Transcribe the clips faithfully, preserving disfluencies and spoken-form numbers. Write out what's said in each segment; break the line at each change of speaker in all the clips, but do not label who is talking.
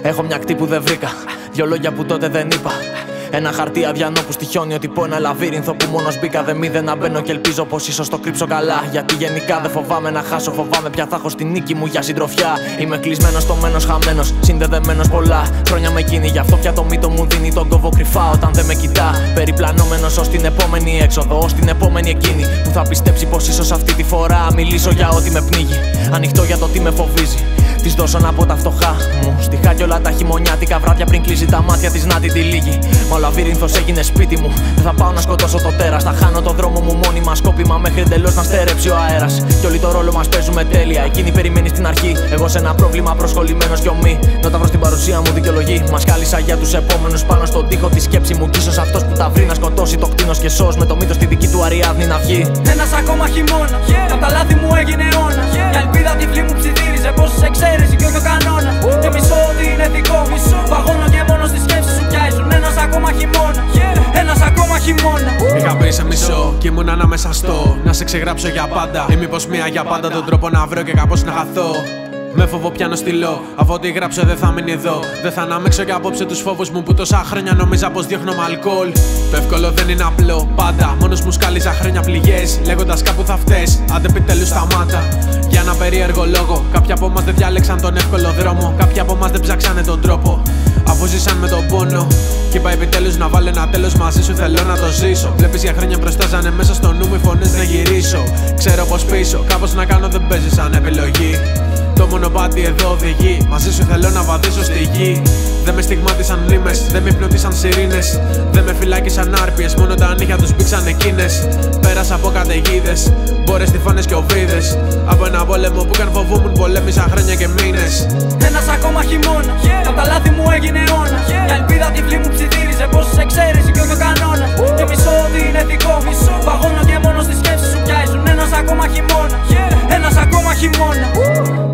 Έχω μια κτή που δεν βρήκα, δυο λόγια που τότε δεν είπα. Ένα χαρτί αδιανό που στοιχιώνει ότι πω ένα λαβύρινθο που μόνος μπήκα. Δεν μη δεν μπαίνω και ελπίζω πως ίσως το κρύψω καλά. Γιατί γενικά δεν φοβάμαι να χάσω, φοβάμαι πια θα έχω στη νίκη μου για συντροφιά. Είμαι κλεισμένος, τομένος, χαμένος, συνδεδεμένος πολλά χρόνια με εκείνη. Γι' αυτό πια το μύτο μου δίνει τον κόβο κρυφά όταν δεν με κοιτά. Περιπλανόμενος ως την επόμενη έξοδο, ως την επόμενη εκείνη που θα πιστέψει πως ίσως αυτή τη φορά μιλήσω για ό,τι με πνίγει. Ανοιχτό για το τι με φοβίζει. Της δώσω να πω τα φτωχά μου στιχά κι όλα τα χειμωνιάτικα βράδια πριν κλείσει τα μάτια της να την τυλίγει. Μα ο λαβύρινθος έγινε σπίτι μου. Δεν θα πάω να σκοτώσω το τέρας. Θα χάνω το δρόμο μου μόνιμα σκόπιμα μέχρι εντελώς να στερέψει ο αέρας. Κι όλοι το ρόλο μας παίζουμε τέλεια. Εκείνη περιμένει στην αρχή. Εγώ σε ένα πρόβλημα προσχολημένος κι ομοί. Όταν προς την παρουσία μου δικαιολογεί. Μας κάλυσα για τους επόμενους πάνω στον τοίχο τη σκέψη μου. Κι ίσως αυτός που τα βρει να σκοτώσει το κτίνος και σως με το μύτο στη δική του Αριάδνη να βγει.
Ένας ακόμα χειμώνα. Yeah. Απ' τα λάθη μου έγινε αιώνα. Yeah. Η ελπίδα τυφλή μου ψιθύριζε πως σε εξαίρεση και όχι ο κανόνα. Uh. Και μισώ ότι είναι δικό μου. Παγώνω και μόνο στις σκέψεις σου πιάζουν. Ένας ακόμα χειμώνα. Yeah. Ένας ακόμα χειμώνα. Uh.
Είχα μπει σε μισό κι ήμουν ανάμεσα στο να σε ξεγράψω για πάντα. Ή μήπως μία για πάντα τον τρόπο να βρω και κάπως να χαθώ. Με φόβο πιάνω στυλό, αφού ό,τι γράψω δεν θα μείνει εδώ. Δεν θα αναμίξω κι απόψε τους φόβους μου που τόσα χρόνια νόμιζα πως διώχνω με αλκοόλ. Το εύκολο δεν είναι απλό, πάντα. Μόνος μου σκάλιζα χρόνια πληγές, λέγοντας κάπου θα φταίς. Άντε επιτέλους σταμάτα. Για ένα περίεργο λόγο, κάποιοι από εμάς δεν διάλεξαν τον εύκολο δρόμο. Κάποιοι από εμάς δεν ψάξανε τον τρόπο. Αφού ζήσαν με τον πόνο, κι είπα επιτέλους να βάλω ένα τέλος μαζί σου. Θέλω να το ζήσω. Βλέπεις για χρόνια μπροστάζανε μέσα στο νου μου οι φωνές να γυρίσω. Ξέρω πως πίσω, κάπως να κάνω δεν παίζει σαν επιλογή. Το μονοπάτι εδώ οδηγεί. Μαζί σου θέλω να βαδίσω στη γη. Δεν με στιγμάτισαν μνήμες, δεν με υπνοτίσαν σιρήνες. Δεν με φυλάκισαν άρπιες, μόνο τα νύχια τους μπήξαν εκείνες. Πέρασα από καταιγίδες, μπόρες, τυφώνες και οβίδες. Από ένα πόλεμο που καν φοβούμουν πολέμησα χρόνια και μήνες.
Ένας ακόμα χειμώνα. Yeah. Απ' τα λάθη μου έγινε αιώνα. Yeah. Η ελπίδα τυφλή μου ψιθύριζε πως σε εξαίρεση και όχι ο κανόνα. Uh. Και μισώ ότι είναι δικό μου. Παγώνω και μόνο στις σκέψεις σου πιάζουν. Ένας ακόμα χειμώνα. Yeah. Ένας ακόμα χειμώνα. Uh.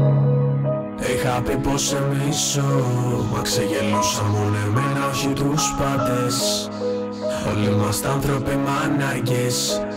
Είχα πει πως σε μισώ, μα ξεγελούσα μόνο εμένα, όχι τους πάντες. Όλοι είμαστε άνθρωποι με ανάγκες,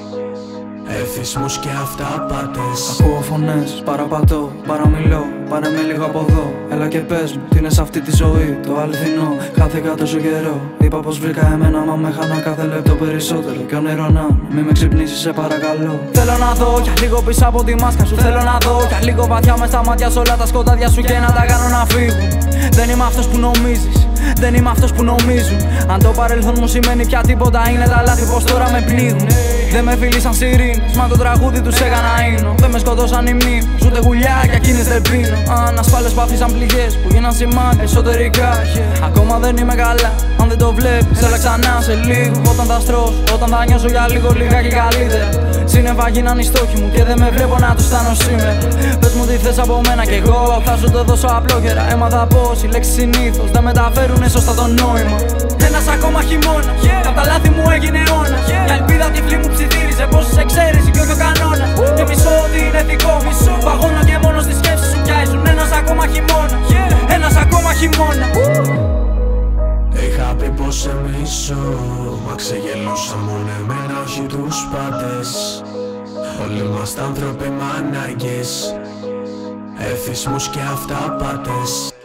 εθισμούς και αυταπάτες.
Ακούω φωνές, παραπατώ, παραμιλώ, πάρε με λίγο από εδώ. Έλα και πες μου, τι είναι σε αυτή τη ζωή, το αληθινό. Χάθηκα τόσο καιρό, είπα πως βρήκα εμένα, μα με χάνω κάθε λεπτό περισσότερο. Κι όνειρο να μη με ξυπνήσεις σε παρακαλώ.
Θέλω να δω κι λίγο πίσω από τη μάσκα σου. Θέλω να δω κι λίγο βαθιά μες στα μάτια σου όλα τα σκοτάδια σου και να τα κάνω να φύγουν. Δεν είμαι αυτός που νομίζεις, δεν είμαι αυτός που νομίζουν. Αν το παρελθόν μου σημαίνει πια τίποτα, είναι τα λάθη πως τώρα με πνίγουν. Δεν με φίλησαν σιρήνες, μα το τραγούδι τους έκανα ίνο. Δεν με σκοτώσαν οι μνήμες, ούτε γουλιά κι εκείνες δεν πίνω. Ανασφάλες πάθησαν πληγές που γίναν σημάδια εσωτερικά. Ακόμα δεν είμαι καλά, αν δεν το βλέπεις, έλα ξανά σε λίγο. Όταν θα στρώσω, όταν θα νιώσω για λίγο λιγάκι καλύτερα. Σύννεφα γίναν οι στόχοι μου και δεν με βλέπω να τους στάνω σήμερα. Πες μου τι θες από μένα κι εγώ θα σου το δώσω απλόχερα. Έμαθα πως οι λέξεις συνήθως δεν μεταφέρουνε σωστά το νόημα. Ένας ακόμα χειμώνα. Yeah. Απ' τα λάθη μου έγινε αιώνα. Yeah. Η ελπίδα τυφλή μου ψιθύριζε πως σε εξαίρεση και όχι ο κανόνα. Uh. Και μισώ ότι είναι δικό μου. Παγώνω και μόνο στις σκέψεις σου πιάζουν. Ένας ακόμα χειμώνα. Yeah. Ένας ακόμα χειμώνα. Uh.
Είχα πει πως σε μισώ, μα ξεγελούσα μόνο εμένα, όχι τους πάντες. Όλοι είμαστε άνθρωποι με ανάγκες, εθισμούς και αυταπάτες.